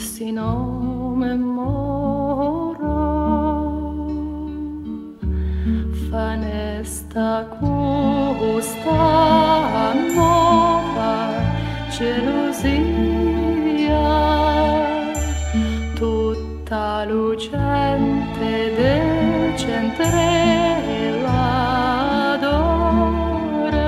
si non me moro, fanesta questa nuova gelosia, tutta lucente decentrella d'ore.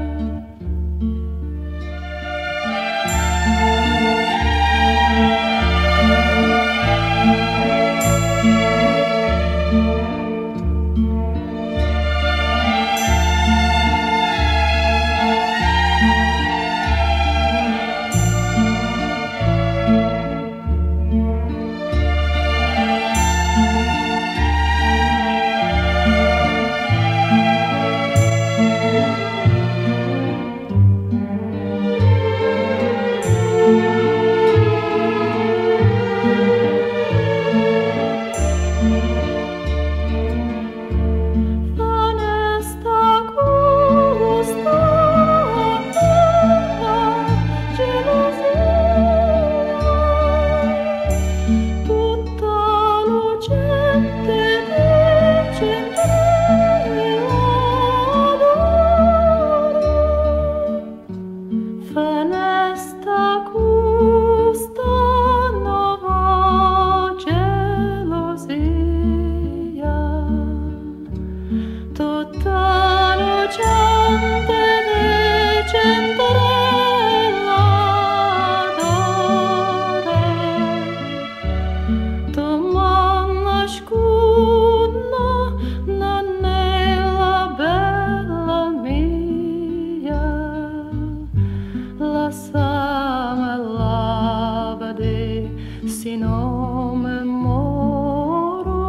Si non me moro,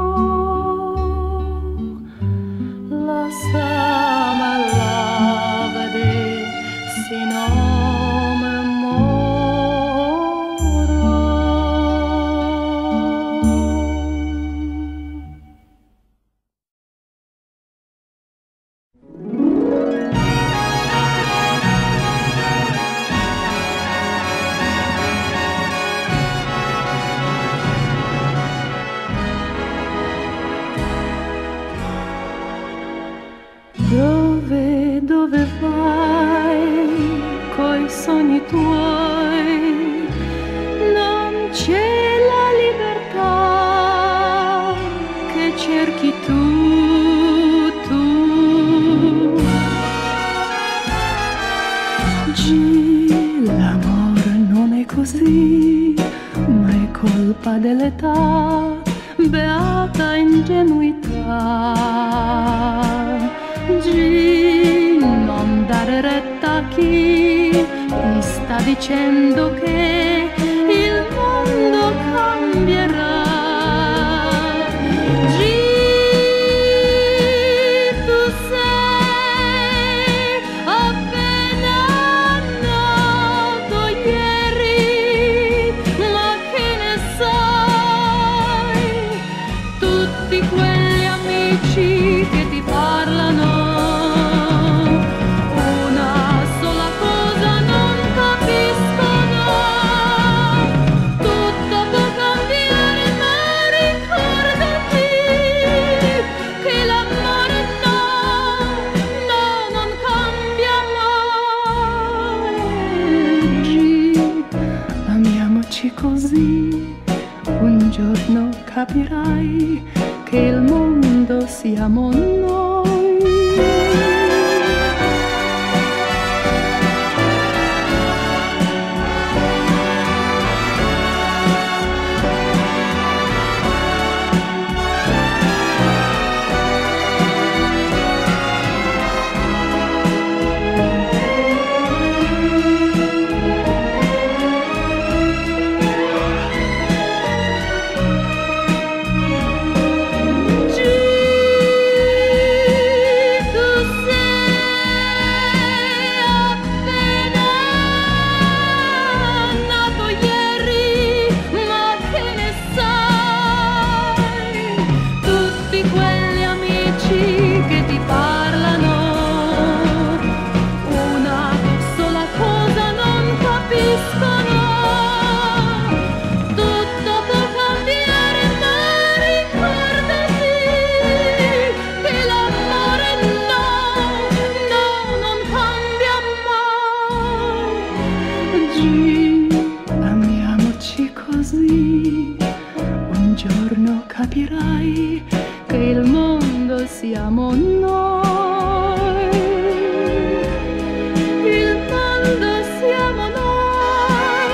lasciami lavare, si non me moro. Dove vai coi sogni tuoi? Non c'è la libertà che cerchi tu. L'amore non è così, ma è colpa dell'età, beata ingenuità. Non dare retta a chi ti sta dicendo che il mondo cambierà. Tu sei appena nato ieri, ma che ne sai? Tutti quegli amici che ti parlano così, un giorno capirai che il mondo siamo noi. così, un giorno capirai che il mondo siamo noi. Il mondo siamo noi.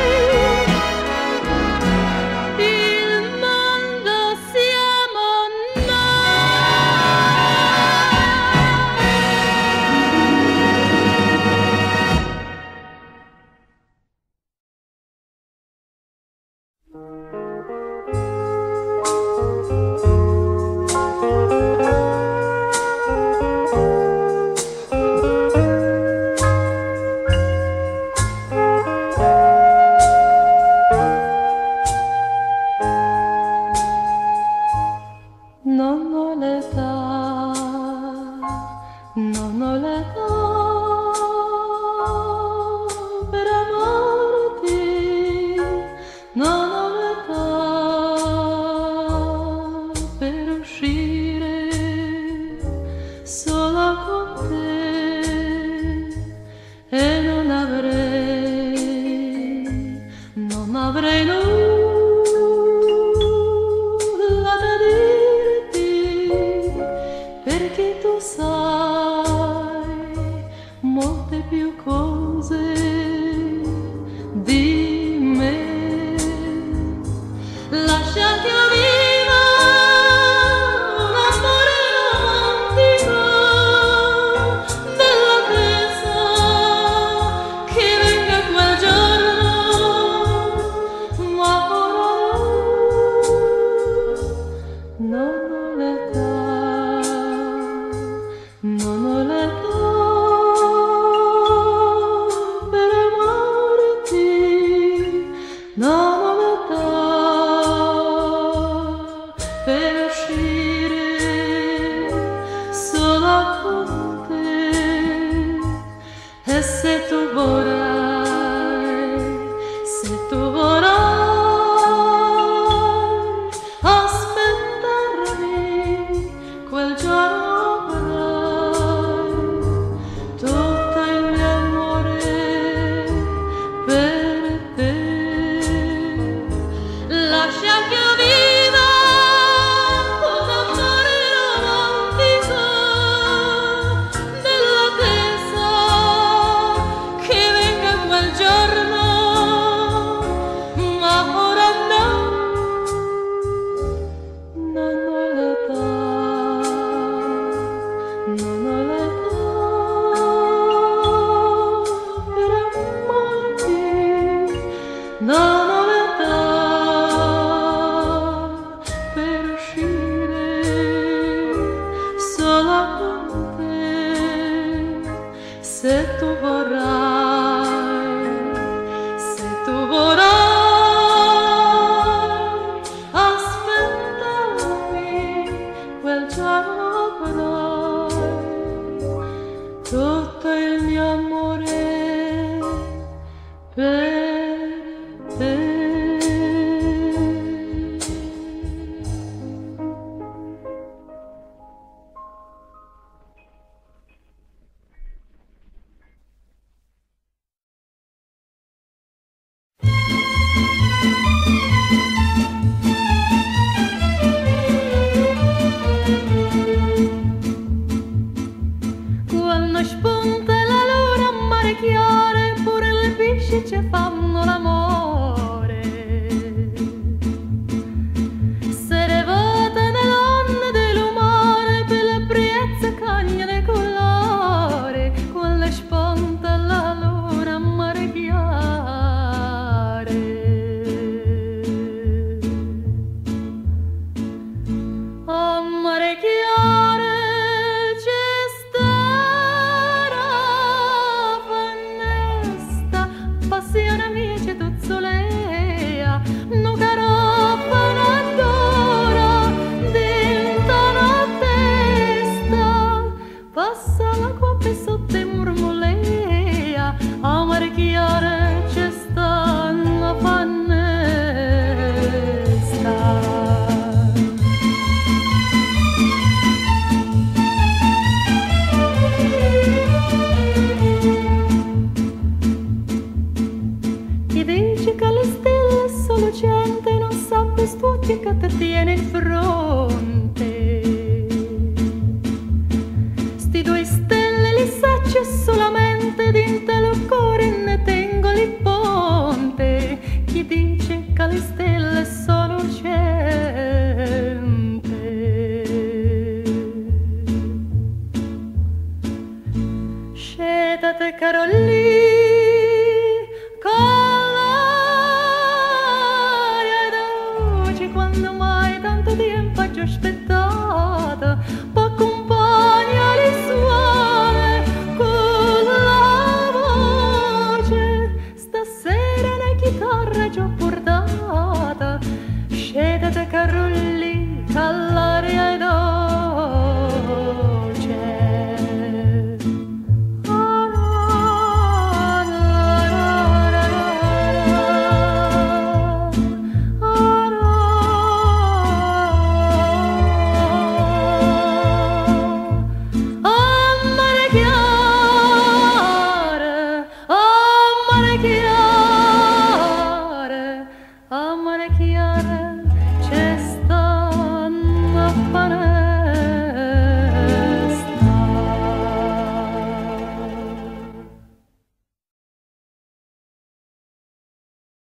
Il mondo siamo non ho l'età, non ho l'età per amarti, non ho l'età per uscire sola con te e non avrei nulla da dirti, perché tu sai molte più cose di me. Lascia che io viva un amore romantico nell'attesa che venga quel giorno, ma luce che ti tiene in fronte. Sti due stelle li saccio solamente dintre lo cuore ne tengo li ponte. Chi dice che le stelle sono gente? Scetate Carolì quando mai tanto tempo ho aspettato per accompagnare il suone con la voce. Stasera la chitarra già portata, scendete Carolì che l'aria è dolce. Amore chiare,